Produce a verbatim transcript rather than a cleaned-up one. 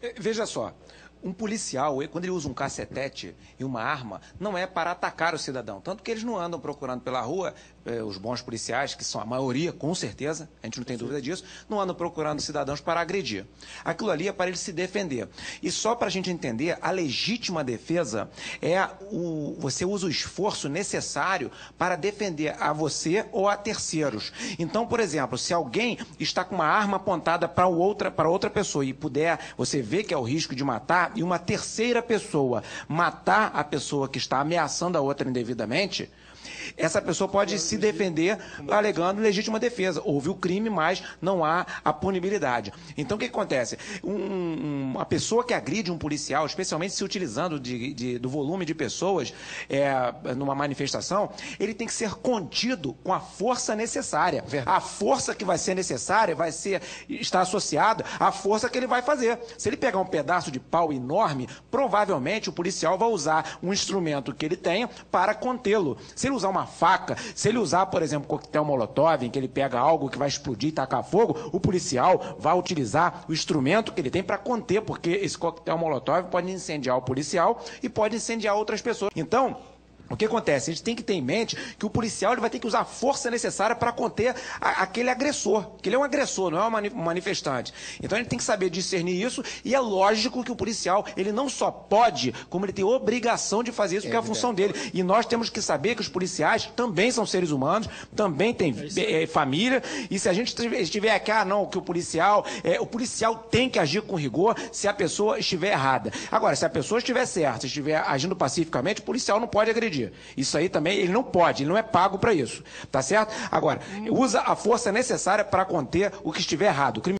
Veja só, um policial, quando ele usa um cacetete e uma arma, não é para atacar o cidadão. Tanto que eles não andam procurando pela rua, eh, os bons policiais, que são a maioria, com certeza, a gente não tem dúvida disso, não andam procurando cidadãos para agredir. Aquilo ali é para ele se defender. E só para a gente entender, a legítima defesa é o, você usa o esforço necessário para defender a você ou a terceiros. Então, por exemplo, se alguém está com uma arma apontada para outra, para outra pessoa e puder, você vê que é o risco de matar, e uma terceira pessoa matar a pessoa que está ameaçando a outra indevidamente, essa pessoa pode se defender alegando legítima defesa. Houve o crime, mas não há a punibilidade. Então, o que acontece? Um, uma pessoa que agride um policial, especialmente se utilizando de, de, do volume de pessoas é, numa manifestação, ele tem que ser contido com a força necessária. Verdade. A força que vai ser necessária vai ser, está associada à força que ele vai fazer. Se ele pegar um pedaço de pau enorme, provavelmente o policial vai usar um instrumento que ele tenha para contê-lo. Se ele usar uma faca, se ele usar, por exemplo, coquetel molotov, em que ele pega algo que vai explodir e tacar fogo, o policial vai utilizar o instrumento que ele tem para conter, porque esse coquetel molotov pode incendiar o policial e pode incendiar outras pessoas. Então, o que acontece? A gente tem que ter em mente que o policial ele vai ter que usar a força necessária para conter a, aquele agressor, que ele é um agressor, não é um manifestante. Então ele tem que saber discernir isso, e é lógico que o policial ele não só pode, como ele tem obrigação de fazer isso, porque é a função dele. E nós temos que saber que os policiais também são seres humanos, também têm é, família, e se a gente estiver aqui, ah não, que o policial, é, o policial tem que agir com rigor se a pessoa estiver errada. Agora, se a pessoa estiver certa, estiver agindo pacificamente, o policial não pode agredir. Isso aí também, ele não pode, ele não é pago para isso, tá certo? Agora, usa a força necessária para conter o que estiver errado. O crime